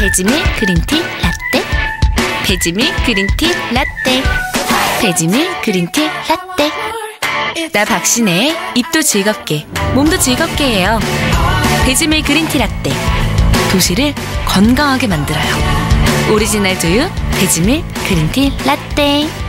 배지밀 그린티 라떼. 배지밀 그린티 라떼. 배지밀 그린티 라떼. 나 박신혜, 입도 즐겁게, 몸도 즐겁게 해요. 배지밀 그린티 라떼. 도시를 건강하게 만들어요. 오리지널 두유 배지밀 그린티 라떼.